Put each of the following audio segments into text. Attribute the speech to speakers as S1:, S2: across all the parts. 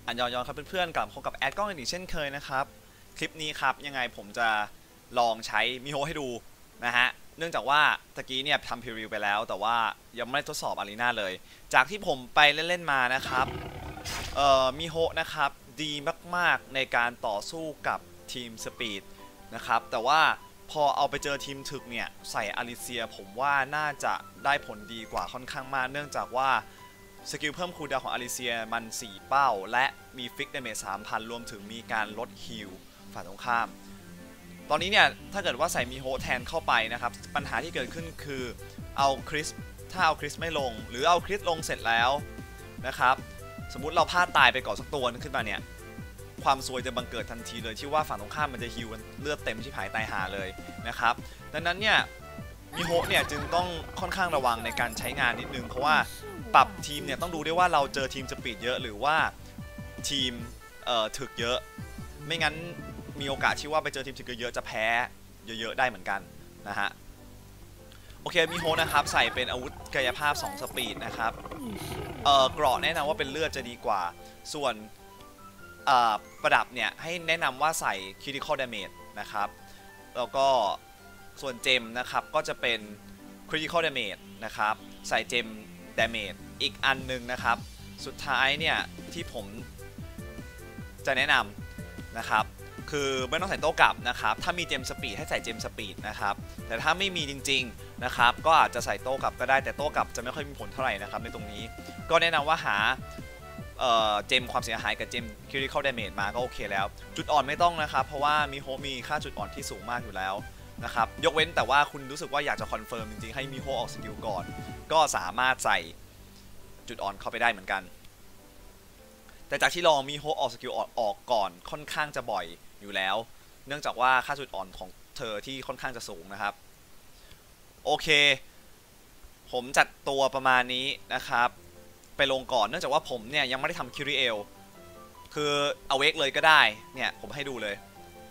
S1: อันยองครับเพื่อนๆกลับพบกับแอดกล้องอีกเช่นเคยนะครับคลิปนี้ครับยังไงผมจะลองใช้มิโฮให้ดูนะฮะเนื่องจากว่าตะกี้เนี่ยทำพรีวิวไปแล้วแต่ว่ายังไม่ได้ทดสอบอารีนาเลยจากที่ผมไปเล่นๆมานะครับมิโฮนะครับดีมากๆในการต่อสู้กับทีมสปีดนะครับแต่ว่าพอเอาไปเจอทีมถึกเนี่ยใส่อาริเซียผมว่าน่าจะได้ผลดีกว่าค่อนข้างมากเนื่องจากว่าสกิลเพิ่มคูลดาวน์ของอาริเซียมัน4เป้าและมีฟิกดาเมจ 3,000 รวมถึงมีการลดฮีลฝ่ายตรงข้ามตอนนี้เนี่ยถ้าเกิดว่าใส่มิโฮแทนเข้าไปนะครับปัญหาที่เกิดขึ้นคือเอาคริสถ้าเอาคริสไม่ลงหรือเอาคริสลงเสร็จแล้วนะครับสมมุติเราพลาดตายไปก่อนสักตัวขึ้นมาเนี่ยความซวยจะบังเกิดทันทีเลยที่ว่าฝั่งตรงข้ามมันจะฮีลเลือดเต็มที่ผายตายหาเลยนะครับดังนั้นเนี่ยมิโฮเนี่ยจึงต้องค่อนข้างระวังในการใช้งานนิดนึงเพราะว่าปรับทีมเนี่ยต้องดูด้วยว่าเราเจอทีมสปีดเยอะหรือว่าทีมถึกเยอะไม่งั้นมีโอกาสที่ว่าไปเจอทีมถึกเยอะจะแพ้เยอะๆได้เหมือนกันนะฮะโอเคมิโฮนะครับใส่เป็นอาวุธกายภาพ2สปีดนะครับเกราะแนะนำว่าเป็นเลือดจะดีกว่าส่วนประดับเนี่ยให้แนะนำว่าใส่ critical damage นะครับแล้วก็ส่วนเจมนะครับก็จะเป็น critical damage นะครับใส่เจม damage อีกอันนึงนะครับสุดท้ายเนี่ยที่ผมจะแนะนำนะครับคือไม่ต้องใส่โต้กลับนะครับถ้ามีเจมสปีดให้ใส่เจมสปีดนะครับแต่ถ้าไม่มีจริงๆนะครับก็อาจจะใส่โต้กลับก็ได้แต่โต้กลับจะไม่ค่อยมีผลเท่าไหร่นะครับในตรงนี้ก็แนะนำว่าหาเจมความเสียหายกับเจม critical damage มาก็โอเคแล้วจุดอ่อนไม่ต้องนะครับเพราะว่ามิโฮมีค่าจุดอ่อนที่สูงมากอยู่แล้วนะครับยกเว้นแต่ว่าคุณรู้สึกว่าอยากจะคอนเฟิร์มจริงๆให้มิโฮออกสกิลก่อนก็สามารถใส่จุดอ่อนเข้าไปได้เหมือนกันแต่จากที่ลองมิโฮออกสกิลออกก่อนค่อนข้างจะบ่อยอยู่แล้วเนื่องจากว่าค่าจุดอ่อนของเธอที่ค่อนข้างจะสูงนะครับโอเคผมจัดตัวประมาณนี้นะครับไปลงก่อนเนื่องจากว่าผมเนี่ยยังไม่ได้ทำคิริเอลคือเอาเวกเลยก็ได้เนี่ยผมให้ดูเลย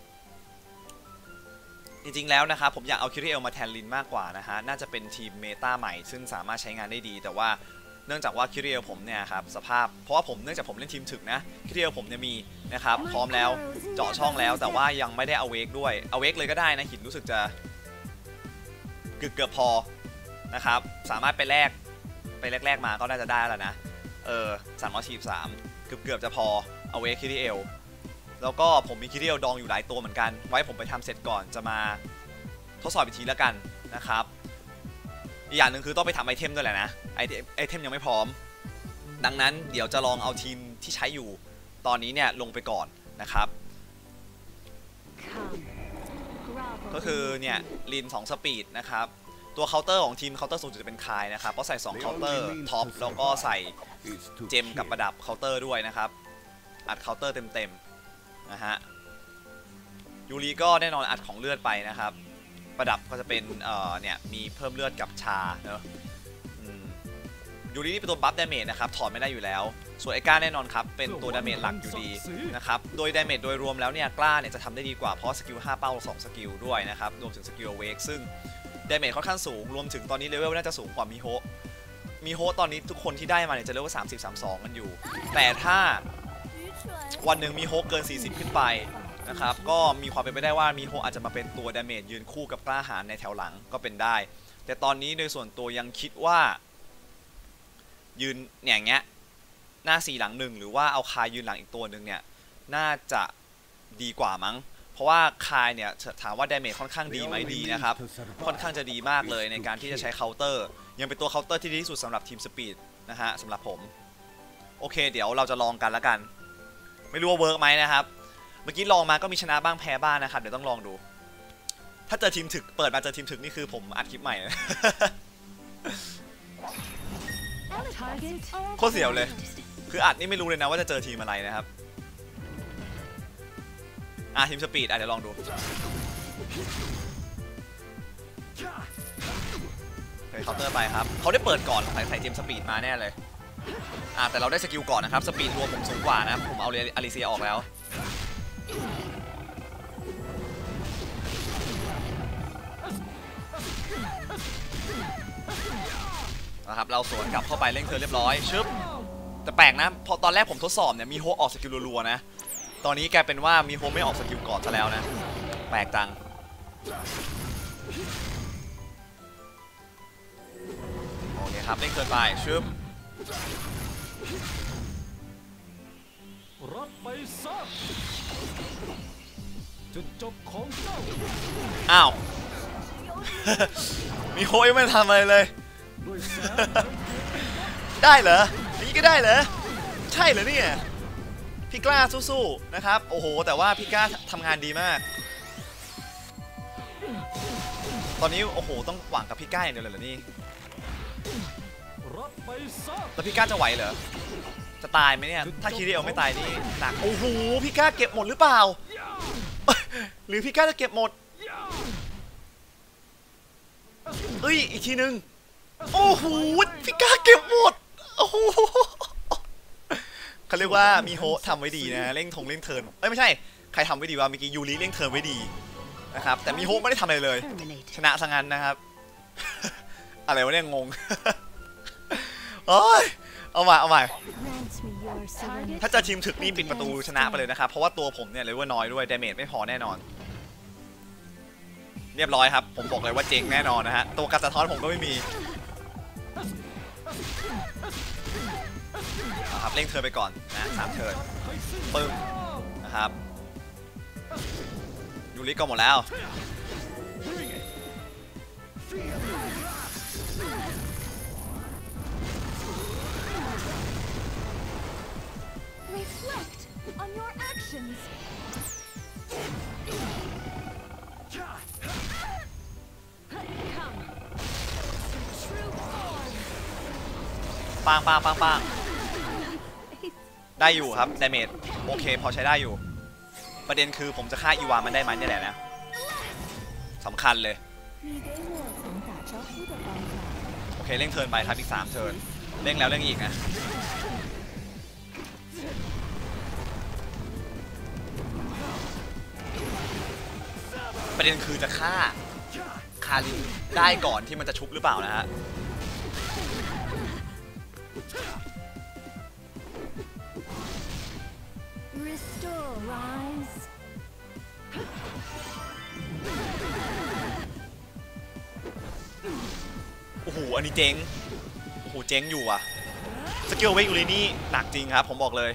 S1: จริงๆแล้วนะครับผมอยากเอาคิริเอลมาแทนลินมากกว่านะฮะน่าจะเป็นทีมเมตาใหม่ซึ่งสามารถใช้งานได้ดีแต่ว่าเนื่องจากว่าคิริเอลผมเนี่ยครับสภาพเพราะว่าผมเนื่องจากผมเล่นทีมถึกนะคิริเอลผมเนี่ยมีนะครับพร้อมแล้วเจาะช่องแล้วแต่ว่ายังไม่ได้เอาเวกด้วยเอาเวกเลยก็ได้นะหินรู้สึกจะเกือบพอนะครับสามารถไปแลกมาก็น่าจะได้แล้วนะ343เกือบจะพอเอาเวกคิริเอลแล้วก็ผมมีคิริเอลดองอยู่หลายตัวเหมือนกันไว้ผมไปทำเสร็จก่อนจะมาทดสอบอีกทีแล้วกันนะครับอีกอย่างหนึ่งคือต้องไปทำไอเทมด้วยแหละนะไอเทมยังไม่พร้อมดังนั้นเดี๋ยวจะลองเอาทีมที่ใช้อยู่ตอนนี้เนี่ยลงไปก่อนนะครับก็คือเนี่ยลิน2สปีดนะครับตัวเคาน์เตอร์ของทีมเคาน์เตอร์สูงจะเป็นคายนะครับก็ใส่2เคาน์เตอร์ท็อปแล้วก็ใส่เจมกับประดับเคาน์เตอร์ด้วยนะครับอัดเคาน์เตอร์เต็มๆนะฮะยูริก็แน่นอนอัดของเลือดไปนะครับประดับก็จะเป็นเนี่ยมีเพิ่มเลือดกับชาเนอะยูรินี่เป็นตัวบัฟดาเมจนะครับถอดไม่ได้อยู่แล้วส่วนไอ้ก้าแน่นอนครับเป็นตัวดาเมจหลักอยู่ดีนะครับโดยดาเมจโดยรวมแล้วเนี่ยกล้าเนี่ยจะทำได้ดีกว่าเพราะสกิล5เป้า2สกิลด้วยนะครับรวมถึงสกิลเวกซึ่งดาเมจค่อนข้างสูงรวมถึงตอนนี้เลเวลน่าจะสูงกว่ามิโฮตอนนี้ทุกคนที่ได้มาเนี่ยจะเลเวล30-32กันอยู่แต่ถ้าวันหนึ่งมิโฮเกิน40ขึ้นไปนะครับก็มีความเป็นไปได้ว่ามิโฮอาจจะมาเป็นตัวดาเมจยืนคู่กับกล้าหาญในแถวหลังก็เป็นได้แต่ตอนนี้โดยส่วนตัวยังคิดว่ายืนอย่างเงี้ยหน้า4หลัง1หรือว่าเอาคายยืนหลังอีกตัวหนึ่งเนี่ยน่าจะดีกว่ามั้งเพราะว่าคายเนี่ยถามว่าดาเมจค่อนข้างดีไหมดีนะครับค่อนข้างจะดีมากเลยในการที่จะใช้เคาน์เตอร์ยังเป็นตัวเคาน์เตอร์ที่ดีที่สุดสำหรับทีมสปีดนะฮะสำหรับผมโอเคเดี๋ยวเราจะลองกันแล้วกันไม่รู้ว่าเวิร์กไหมนะครับเมื่อกี้ลองมาก็มีชนะบ้างแพ้บ้างนะครับเดี๋ยวต้องลองดูถ้าเจอทีมถึกเปิดมาเจอทีมถึกนี่คือผมอัดคลิปใหม่โคตรเสียวเลยคืออัดนี่ไม่รู้เลยนะว่าจะเจอทีมอะไรนะครับทีมสปีดเดี๋ยวลองดูเคาน์เตอร์ไปครับเขาได้เปิดก่อนใส่ทีมสปีดมาแน่เลยแต่เราได้สกิลก่อนนะครับสปีดรวมผมสูงกว่านะผมเอาอาริเซียออกแล้วนะครับเราสวนกลับเข้าไปเล่นเธอเรียบร้อยชึบแต่แปลกนะพอตอนแรกผมทดสอบเนี่ยมีโฮออกสกิลรัวๆนะตอนนี้แกเป็นว่ามีโฮไม่ออกสกิลก่อนซะแล้วนะแปลกจังโอเคครับเล่นเกินไปชึบ
S2: รับไปซะจุดจบของเจ้า
S1: อ้าว มีโฮยังไม่ทำอะไรเลยได้เหรออย่างนี้ก็ได้เหรอใช่เหรอเนี่ยพี่กล้าสู้ๆนะครับโอ้โหแต่ว่าพี่กล้าทำงานดีมากตอนนี้โอ้โหต้องหวังกับพี่กล้าอย่างเดียวเลยเหรอนี่แล้วพี่กล้าจะไหวเหรอจะตายไหมเนี่ยถ้าคิริเอลไม่ตายนี่หนักโอ้โหพี่กล้าเก็บหมดหรือเปล่า หรือพี่กล้าจะเก็บหมดเอ้ยอีกทีนึงโอ้โหพี่กล้าเก็บหมดโอ้โหเขาเรียกว่ามีโฮทำไว้ดีนะเร่งเร่งเทิร์นไม่ใช่ใครทำไว้ดีว่าเมื่อกี้ยูริเร่งเทิร์นไว้ดีนะครับแต่มีโฮไม่ได้ทำอะไรเลยชนะซะงั้นนะครับ อะไรวะเนี่ยงง โอ้ยเอาใหม่ถ้าจะทีมถึกนี่ปิดประตูชนะไปเลยนะครับเพราะว่าตัวผมเนี่ยเลเวลน้อยด้วยดาเมจไม่พอแน่นอนเรียบร้อยครับผมบอกเลยว่าเจ๊งแน่นอนนะฮะตัวการสะท้อนผมก็ไม่มีครับเร่งเทิร์นไปก่อนนะ3 เทิร์นปึ้งนะครับยูริก็หมดแล้วปังได้อยู่ครับดาเมจโอเคพอใช้ได้อยู่ประเด็นคือผมจะฆ่าอีวามันได้ไหมนี่แหละนะสำคัญเลยโอเคเร่งเทิร์นไปครับอีก3 เทิร์นเร่งแล้วเร่งอีกนะประเด็นคือจะฆ่าคารินได้ก่อนที่มันจะชุบหรือเปล่านะฮะโอ้โหอันนี้เจ๊งโอ้โหเจ๊งอยู่อ่ะสกิลเวกยูรินี่หนักจริงครับผมบอกเลย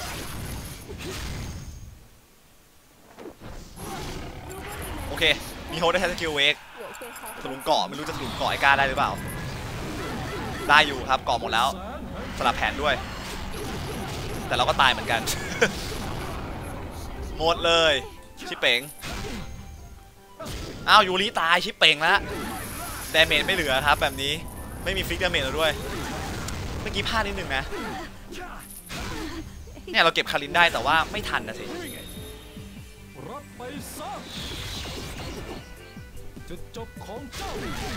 S1: โอเคมีโฮได้ใช้สกิลเวกถลุงเกาะไม่รู้จะถลุงเกาะไอ้ก้าได้หรือเปล่าได้อยู่ครับเกาะหมดแล้วสลับแผนด้วยแต่เราก็ตายเหมือนกัน หมดเลยชิปเป่งอ้าวยูริตายชิปเป่งแล้วดาเมจไม่เหลือครับแบบนี้ไม่มีฟิกดาเมจแล้วด้วยเมื่อกี้พลาดนิดนึงนะเนี่ยเราเก็บคารินได้แต่ว่าไม่ทันนะสิจุดจบของเจ้า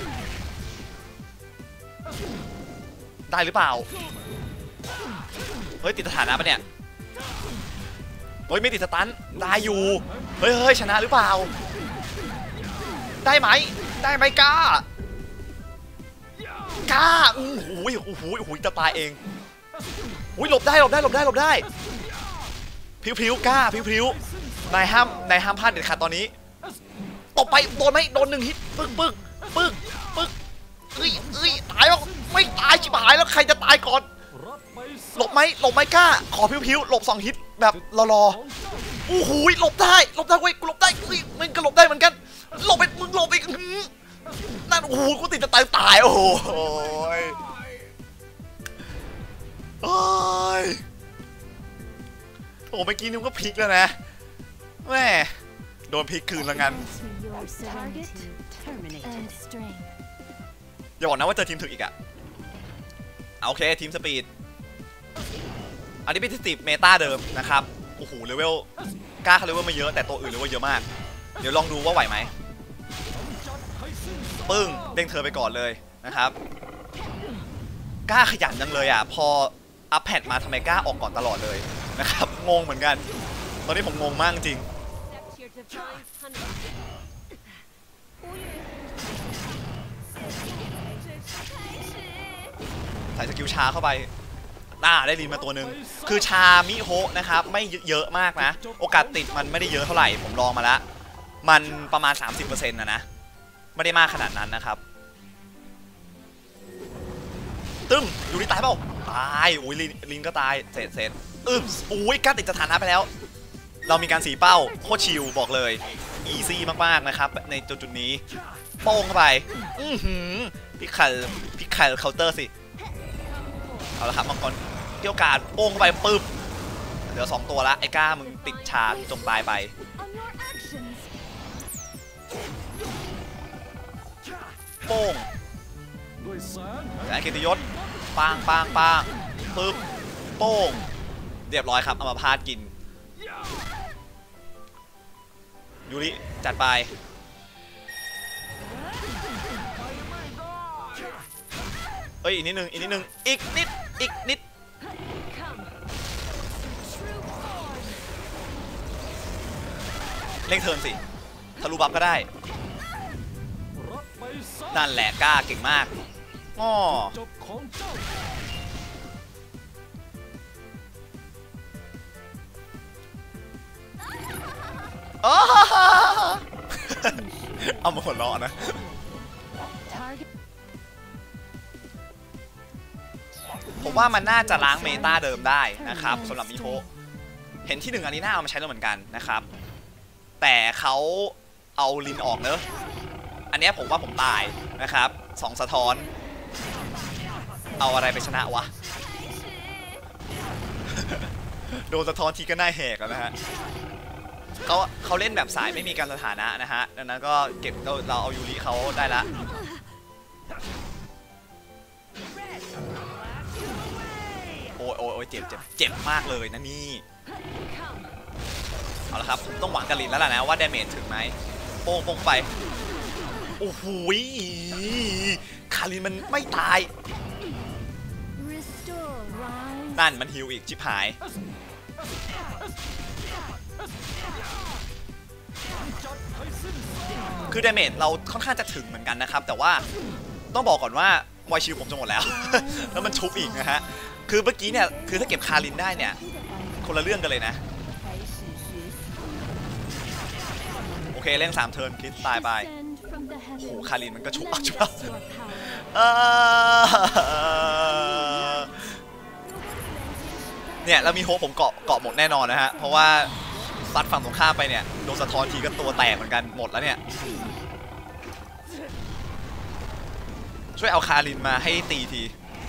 S1: ได้หรือเปล่าเฮ้ยติดสถานะปะเนี่ยเฮ้ยไม่ติดสตันได้อยู่เฮ้ยชนะหรือเปล่าได้ไหมก้าโอ้โหจะตายเองหลบได้พิ้วกล้าพิ้วนายห้ามพลาดเด็ดขาดตอนนี้ตบไปโดนไหมโดน1 ฮิตปึ๊กเอ้ยตายแล้วไม่ตายชิบหายแล้วใครจะตายก่อนหลบไหมกล้าขอพิ้วหลบ2 ฮิตแบบรอโอ้โหหลบได้เว้ยกูหลบได้เฮ้ยมันก็หลบได้เหมือนกันหลบไปมึงหลบอีกนั่นโอ้โหกูติดจะตายโอ้โหโอ้เมื่อกี้นึกว่าพลิกแล้วนะแม่โดนพลิกคืนแล้วงั้นอย่าบอกนะว่าเจอทีมถึกอีกอะโอเคทีมสปีดอันนี้เป็นสตีฟเมตาเดิมนะครับโอ้โหเลเวลกล้าเขาเลเวลมาเยอะแต่ตัวอื่นเลเวลเยอะมากเดี๋ยวลองดูว่าไหวไหมปึ้งเด้งเธอไปก่อนเลยนะครับกล้าขยันจังเลยอ่ะพออัพแพดมาทำไมกล้าออกก่อนตลอดเลยนะครับงงเหมือนกันตอนนี้ผมงงมากจริงใส่สกิลช้าเข้าไปได้ลินมาตัวหนึ่งคือชามิโฮะนะครับไม่เยอะมากนะโอกาสติดมันไม่ได้เยอะเท่าไหร่ผมลองมาแล้วมันประมาณ 30%นะไม่ได้มากขนาดนั้นนะครับตึ้งยูริตายเปล่าตายอุ้ยลินก็ตายเสร็จอุ้ยกัดติดสถานะไปแล้วเรามีการสีเป้าโคตรชิลบอกเลยอีซี่มากๆนะครับในจุดนี้โป้งเข้าไปพิคัลเคาน์เตอร์สิเอาละครับมังกรเกี่ยวกาดโป้งเข้าไปปึ๊บเหลือ2ตัวละไอ้ก้ามึงติดชาจมตายไปโป้งแต่เกียรติยศปางปึ๊บโป้งเรียบร้อยครับเอามาพาดกินยูริจัดไปอีกนิดนึงอีกนิดเร่งเทิร์นสิทะลุบัฟก็ได้นั่นแหละกล้าเก่งมากอ้อเอามาหัวเราะนะผมว่ามันน่าจะล้างเมตาเดิมได้นะครับสำหรับมิโฮะเห็นที่1อารีนาเอามาใช้แล้วเหมือนกันนะครับแต่เขาเอาลินออกเนอะอันนี้ผมว่าผมตายนะครับ2สะท้อนเอาอะไรไปชนะวะ โดนสะท้อนทีก็น่าแหกนะฮะเขาเล่นแบบสายไม่มีการสถานะนะฮะดังนั้นก็เก็บเราเอายูริเขาได้ละโอ้ยเจ็บมากเลยนะนี่เอาละครับต้องหวังกับลินแล้วล่ะนะว่าดาเมจถึงไหมโป้งไปโอ้โหคารินมันไม่ตายนั่นมันฮิวอีกชิบหายคือดาเมจเราค่อนข้างจะถึงเหมือนกันนะครับแต่ว่าต้องบอกก่อนว่าไวชิลผมจะหมดแล้ว แล้วมันชุบอีกนะฮะคือเมื่อกี้เนี่ยคือถ้าเก็บคารินได้เนี่ยคนละเรื่องกันเลยนะโอเคเล่น3เทิร์นคิดตายไปโอ้โหคารินมันก็ชุบเนี่ยแล้วมีโฮผมเกาะหมดแน่นอนนะฮะเพราะว่าซัดฝั่งตรงข้ามไปเนี่ยโดนสะท้อนทีก็ตัวแตกเหมือนกันหมดแล้วเนี่ยช่วยเอาคารินมาให้ตีที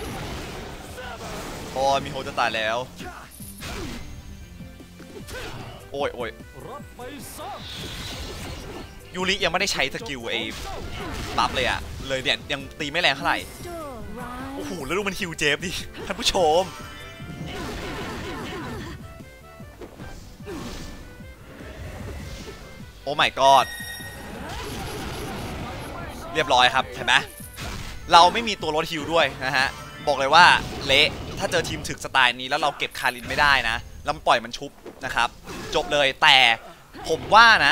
S1: โอ้มีโฮจะตายแล้วโอ้ยยูริยังไม่ได้ใช้สกิลไอ้บัฟเลยอะเลยเนี่ยยังตีไม่แรงเท่าไหร่โอ้โหแล้วดูมันฮิวเจฟดิท่านผู้ชมโอ้ my god เรียบร้อยครับเห็นไหมเราไม่มีตัวลดฮิวด้วยนะฮะบอกเลยว่าเละถ้าเจอทีมถึกสไตล์นี้แล้วเราเก็บคารินไม่ได้นะแล้วปล่อยมันชุบนะครับจบเลยแต่ผมว่านะ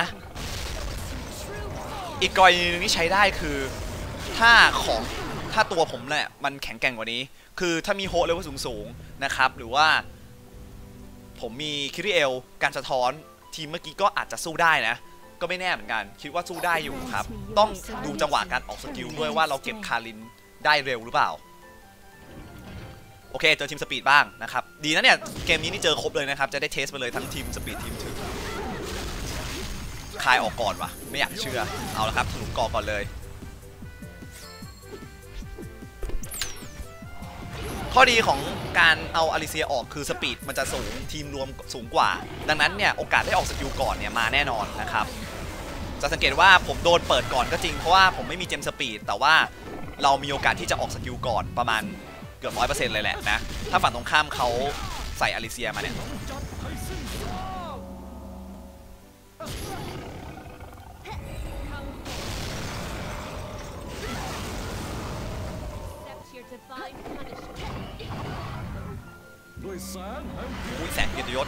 S1: อีกกรณีนึงที่ใช้ได้คือถ้าตัวผมเนี่ยมันแข็งแกร่งกว่านี้คือถ้ามีโฮเลเวลสูงนะครับหรือว่าผมมีคิริเอลการสะท้อนทีมเมื่อกี้ก็อาจจะสู้ได้นะก็ไม่แน่เหมือนกันคิดว่าสู้ได้อยู่ครับต้องดูจังหวะการออกสกิลด้วยว่าเราเก็บคารินได้เร็วหรือเปล่าโอเคเจอทีมสปีดบ้างนะครับดีนะเนี่ยเกมนี้นี่เจอครบเลยนะครับจะได้เทสไปเลยทั้งทีมสปีดทีมถึงคายออกก่อนวะไม่อยากเชื่อเอาละครับถลุงกอก่อนเลยข้อดีของการเอาอลิเซียออกคือสปีดมันจะสูงทีมรวมสูงกว่าดังนั้นเนี่ยโอกาสได้ออกสกิลก่อนเนี่ยมาแน่นอนนะครับจะสังเกตว่าผมโดนเปิดก่อนก็จริงเพราะว่าผมไม่มีเจมสปีดแต่ว่าเรามีโอกาสที่จะออกสกิลก่อนประมาณเกือบ 100% เลยแหละนะถ้าฝั่งตรงข้ามเขาใส่อลิเซียมาเนี่ยอุ้ยแสงเกียรติยศ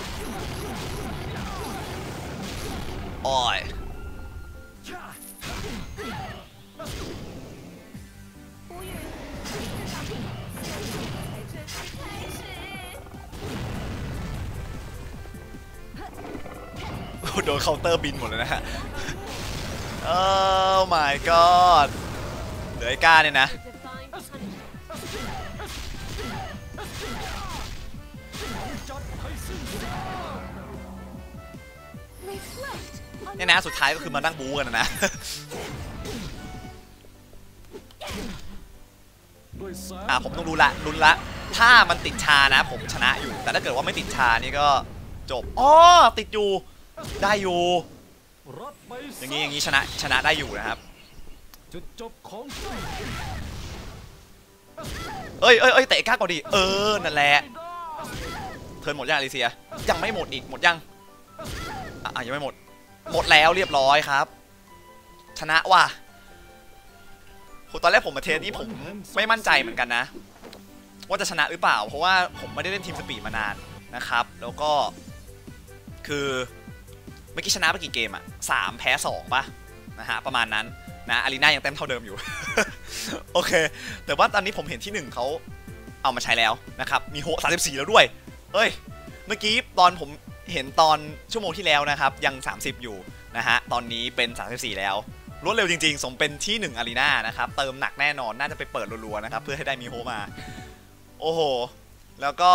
S1: โอ้ยโดนเคาน์เตอร์บินหมดเลยนะฮะโอ้ my god เหลือไอ้ก้าเนี่ยนะ เนี่ยนะสุดท้ายก็คือมานั่งบู๊กันนะ
S2: ด้วยแสง
S1: ผมต้องรู้ละลุ้นละถ้ามันติดชานะผมชนะอยู่แต่ถ้าเกิดว่าไม่ติดชานี่ก็จบอ๋อติดอยู่ได้อยู่
S2: รับไป
S1: อย่างนี้ชนะได้อยู่นะครับ
S2: จุดจบของเจ้า
S1: เอ้ยเตะก้าก่อนดินั่นแหละเทิร์นหมดยังอลิเซียยังไม่หมดอีกหมดยังยังไม่หมดแล้วเรียบร้อยครับชนะว่ะตอนแรกผมมาเทสนี้ผมไม่มั่นใจเหมือนกันนะว่าจะชนะหรือเปล่าเพราะว่าผมไม่ได้เล่นทีมสปีดมานานนะครับแล้วก็คือเมื่อกี้ชนะไปกี่เกมอะ3 แพ้ 2ป่ะนะฮะประมาณนั้นนะอารีนายังเต็มเท่าเดิมอยู่ โอเคแต่ว่าตอนนี้ผมเห็นที่1เขาเอามาใช้แล้วนะครับมีโฮ34แล้วด้วยเฮ้ยเมื่อกี้ตอนผมเห็นตอนชั่วโมงที่แล้วนะครับยัง30อยู่นะฮะตอนนี้เป็น34แล้วรวดเร็วจริงๆสมเป็นที่1อารีนานะครับเติมหนักแน่นอนน่าจะไปเปิดรัวๆนะครับเพื่อให้ได้มีโฮมาโอ้โหแล้วก็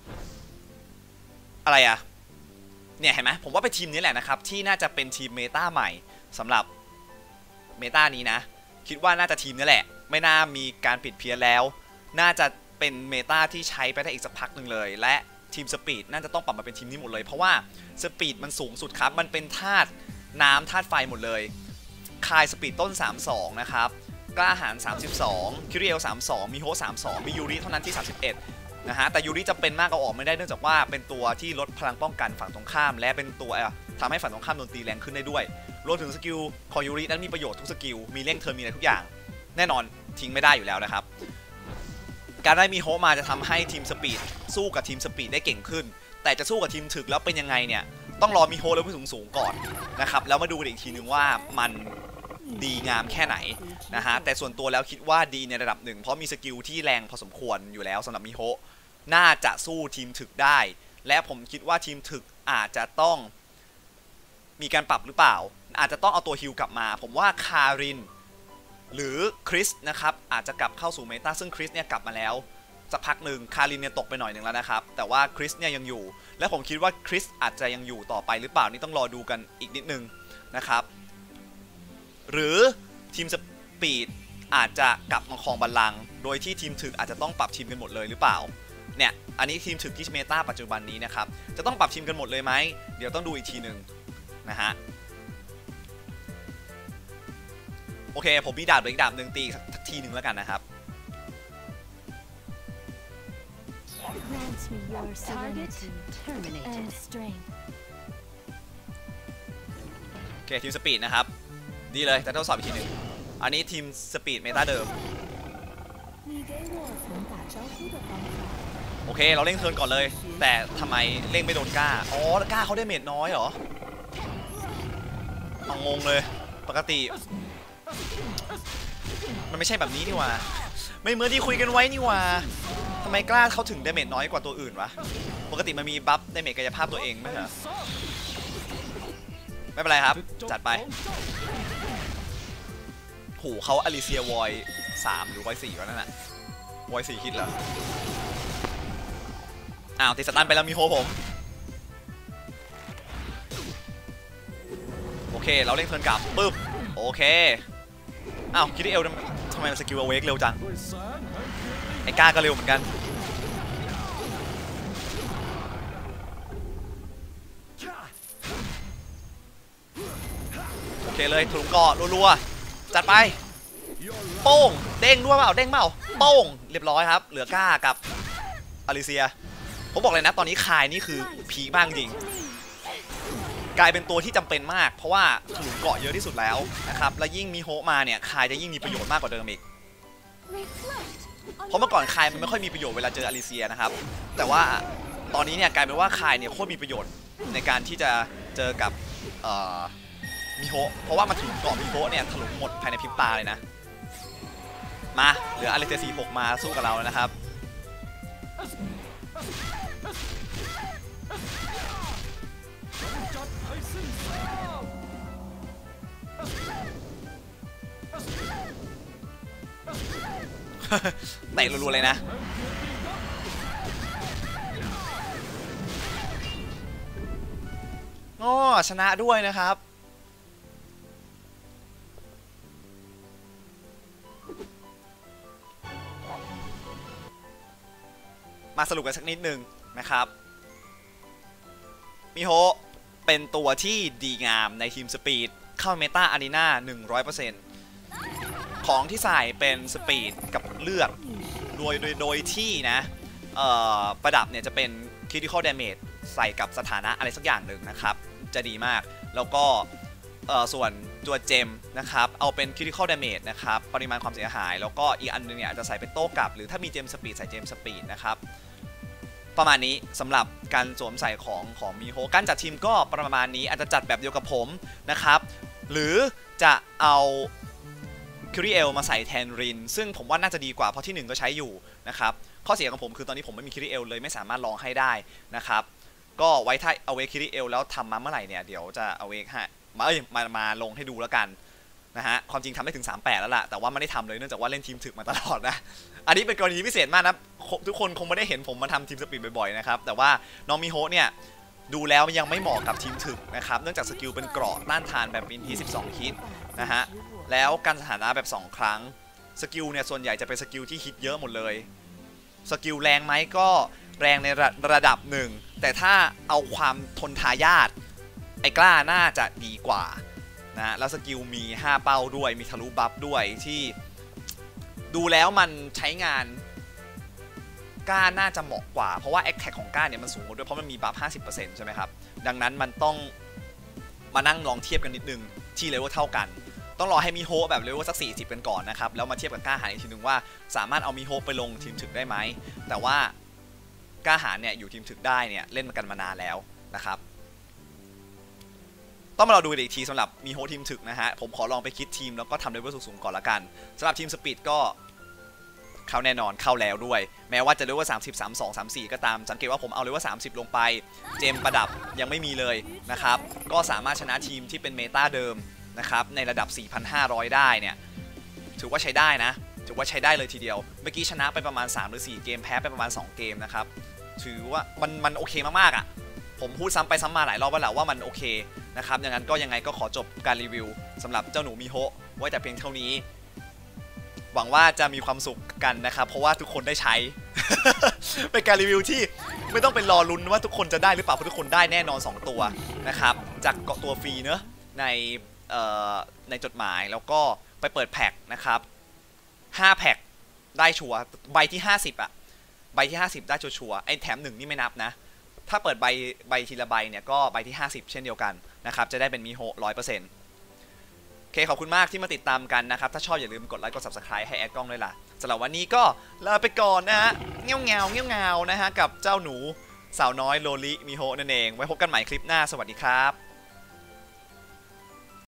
S1: อะไรอะเนี่ยเห็นไหมผมว่าเป็นทีมนี้แหละนะครับที่น่าจะเป็นทีมเมตาใหม่สำหรับเมตานี้นะคิดว่าน่าจะทีมนี้แหละไม่น่ามีการผิดเพี้ยนแล้วน่าจะเป็นเมตาที่ใช้ไปได้อีกสักพักหนึ่งเลยและทีมสปีดน่าจะต้องปรับมาเป็นทีมนี้หมดเลยเพราะว่าสปีดมันสูงสุดครับมันเป็นธาตุน้ำธาตุไฟหมดเลยคายสปีดต้น32นะครับกล้าหาญ32คิริเอล32มีโฮ32มียูริเท่านั้นที่31นะฮะแต่ยูริจะเป็นมากเอาออกไม่ได้เนื่องจากว่าเป็นตัวที่ลดพลังป้องกันฝั่งตรงข้ามและเป็นตัวทำให้ฝั่งตรงข้ามโดนตีแรงขึ้นได้ด้วยรวมถึงสกิลของยูรินั้นมีประโยชน์ทุกสกิลมีเร่งเทิร์นมีอะไรทุกอย่างแน่นอนทิ้งไม่ได้อยู่แล้วนะครับการได้มีโฮมาจะทำให้ทีมสปีดสู้กับทีมสปีดได้เก่งขึ้นแต่จะสู้กับทีมถึกแล้วเป็นยังไงเนี่ยต้องรอมีโฮเลเวลสูงก่อนนะครับแล้วมาดูกันอีกทีนึงว่ามันดีงามแค่ไหนนะฮะแต่ส่วนตัวแล้วคิดว่าดีในระดับหนึ่งเพราะมีสกิลที่แรงพอสมควรอยู่แล้วสำหรับมิโฮะน่าจะสู้ทีมถึกได้และผมคิดว่าทีมถึกอาจจะต้องมีการปรับหรือเปล่าอาจจะต้องเอาตัวฮิลกลับมาผมว่าคารินหรือคริสนะครับอาจจะกลับเข้าสู่เมตาซึ่งคริสเนี่ยกลับมาแล้วสักพักหนึ่งคารินเนี่ยตกไปหน่อยหนึ่งแล้วนะครับแต่ว่าคริสเนี่ยยังอยู่และผมคิดว่าคริสอาจจะยังอยู่ต่อไปหรือเปล่านี่ต้องรอดูกันอีกนิดนึงนะครับหรือทีมสปีดอาจจะกลับมาครองบัลลังก์โดยที่ทีมถึกอาจจะต้องปรับทีมกันหมดเลยหรือเปล่าเนี่ยอันนี้ทีมถึกที่เมตาปัจจุบันนี้นะครับจะต้องปรับทีมกันหมดเลยไหมเดี๋ยวต้องดูอีกทีหนึ่งนะฮะโอเคผมมีดาบอีกดาบหนึ่งตีสักทีหนึ่งแล้วกันนะครับโอเคทีมสปีดนะครับดีเลยจะทดสอบอีกทีหนึ่งอันนี้ทีมสปีดเมตาเดิมโอเคเราเร่งเทิร์นก่อนเลยแต่ทำไมเร่งไม่โดนก้าอ๋อก้าเขาได้เมจน้อยเหรอเอางงเลยปกติมันไม่ใช่แบบนี้นี่หว่าไม่เหมือนที่คุยกันไว้นี่หว่าทำไมกล้าเขาถึงดาเมจน้อยกว่าตัวอื่นวะปกติมันมีบัฟดาเมจกายภาพตัวเองไหมเหรอไม่เป็นไรครับจัดไปโหเขาอลิเซียวอย3หรือวอย4วะนั่นน่ะวอย4คิดเหรออ้าวติดสตันไปแล้วมีโฮผมโอเคเราเล่นเทิร์นกลับปึ๊บโอเคอ้าวคิดดิเอลทำไมมันสกิลเอาเวกเร็วจังไอ้ก้าก็เร็วเหมือนกันโอเคเลยถุงเกาะรัวๆจัดไปโป้งเด้งด้วยเปล่าเด้งเปล่าโป้งเรียบร้อยครับเหลือก้ากับอลิเซียผมบอกเลยนะตอนนี้คายนี่คือพีคมากจริงกลายเป็นตัวที่จำเป็นมากเพราะว่าถลุงเกาะเยอะที่สุดแล้วนะครับและยิ่งมีโฮมาเนี่ยคายจะยิ่งมีประโยชน์มากกว่าเดิมอีกเพราะเมื่อก่อนคายมันไม่ค่อยมีประโยชน์เวลาเจออลิเซียนะครับแต่ว่าตอนนี้เนี่ยกลายเป็นว่าคายเนี่ยโคตรมีประโยชน์ในการที่จะเจอกับมิโฮะเพราะว่ามันถลุงเกาะมิโฮะเนี่ยถลุงหมดภายในพริบตาเลยนะมาเหลืออลิเซีย46มาสู้กับเราแล้วนะครับเตะรัวๆเลยนะอ๋อชนะด้วยนะครับมาสรุปกันสักนิดนึงนะครับมิโฮะเป็นตัวที่ดีงามในทีมสปีดเข้าเมตาอารีนา 100% ของที่ใส่เป็นสปีดกับเลือดโดยที่นะประดับเนี่ยจะเป็น critical damage ใส่กับสถานะอะไรสักอย่างหนึ่งนะครับจะดีมากแล้วก็ส่วนตัวเจมนะครับเอาเป็น critical damage นะครับปริมาณความเสียหายแล้วก็อีกอันนึงเนี่ยจะใส่เป็นโต้กลับหรือถ้ามีเจมสปีดใส่เจมสปีดนะครับประมาณนี้สำหรับการสวมใส่ของมิโฮการจัดทีมก็ประมาณนี้อาจจะจัดแบบเดียวกับผมนะครับหรือจะเอาคิริเอลมาใส่แทนรินซึ่งผมว่าน่าจะดีกว่าเพราะที่1ก็ใช้อยู่นะครับข้อเสียของผมคือตอนนี้ผมไม่มีคิริเอลเลยไม่สามารถลองให้ได้นะครับก็ไว้ถ้าเอาเวคิริเอลแล้วทำมาเมื่อไหร่เนี่ยเดี๋ยวจะเอาเวกให้มาลงให้ดูแล้วกันนะฮะความจริงทำได้ถึง38แล้วล่ะแต่ว่าไม่ได้ทำเลยเนื่องจากว่าเล่นทีมถึกมาตลอดนะอันนี้เป็นกรณีพิเศษมากนะทุกคนคงไม่ได้เห็นผมมาทำทีมสปีดบ่อยๆนะครับแต่ว่าน้องมิโฮะเนี่ยดูแล้วยังไม่เหมาะกับทีมถึกนะครับเนื่องจากสกิลเป็นเกราะต้านทานแบบอินที12ฮิตนะฮะแล้วการสถานะแบบ2ครั้งสกิลเนี่ยส่วนใหญ่จะเป็นสกิลที่ฮิตเยอะหมดเลยสกิลแรงไหมก็แรงในระดับหนึ่งแต่ถ้าเอาความทนทายาทไอ้กล้าน่าจะดีกว่านะแล้วสกิลมี5เป้าด้วยมีทะลุบัฟด้วยที่ดูแล้วมันใช้งานก้าน่าจะเหมาะกว่าเพราะว่าแอคแท็กของก้าเนี่ยมันสูงกว่าด้วยเพราะมันมีบัฟ 50% ใช่ไหมครับดังนั้นมันต้องมานั่งลองเทียบกันนิดนึงที่เลเวลเท่ากันต้องรอให้มิโฮะแบบเลเวลสัก40กันก่อนนะครับแล้วมาเทียบกับก้าหารอีกทีนึงว่าสามารถเอามิโฮะไปลงทีมถึกได้ไหมแต่ว่าก้าหารเนี่ยอยู่ทีมถึกได้เนี่ยเล่นมากันมานานแล้วนะครับต้องมาเราดูอีกทีสำหรับมิโฮะทีมถึกนะฮะผมขอลองไปคิดทีมแล้วก็ทำเลเวลสูงๆก่อนละกันสำหรับทีมสปีดก็เข้าแน่นอนเข้าแล้วด้วยแม้ว่าจะเลเวล30 32 34ก็ตามสังเกตว่าผมเอาเลเวล30ลงไปเจมประดับยังไม่มีเลยนะครับก็สามารถชนะทีมที่เป็นเมตาเดิมนะครับในระดับ 4,500 ได้เนี่ยถือว่าใช้ได้นะถือว่าใช้ได้เลยทีเดียวเมื่อกี้ชนะไปประมาณ3หรือ4เกมแพ้ไปประมาณ2เกมนะครับถือว่ามันโอเคมากๆอ่ะผมพูดซ้ำไปซ้ำมาหลายรอบแล้วแหละว่ามันโอเคนะครับอย่างนั้นก็ยังไงก็ขอจบการรีวิวสำหรับเจ้าหนูมิโฮะไว้แต่เพียงเท่านี้หวังว่าจะมีความสุขกันนะครับเพราะว่าทุกคนได้ใช้ เป็นการรีวิวที่ไม่ต้องเป็นรอลุ้นว่าทุกคนจะได้หรือเปล่าเพราะทุกคนได้แน่นอน2ตัวนะครับจากเกาะตัวฟรีเนอะในจดหมายแล้วก็ไปเปิดแพ็คนะครับ5แพ็คได้ชัวร์ใบที่50อ่ะใบที่50ได้ชัวร์ไอ้แถม1นี่ไม่นับนะถ้าเปิดใบทีละใบเนี่ยก็ใบที่50เช่นเดียวกันนะครับจะได้เป็นมิโฮะ 100%โอเคขอบคุณมากที่มาติดตามกันนะครับถ้าชอบอย่าลืมกดไลค์กด Subscribe ให้แอดกล้องด้วยล่ะสำหรับวันนี้ก็ลาไปก่อนนะฮะเงี้ยวนะฮะกับเจ้าหนูสาวน้อยโลลิมิโฮะนั่นเองไว้พบกันใหม่คลิปหน้าสวัสดีครับ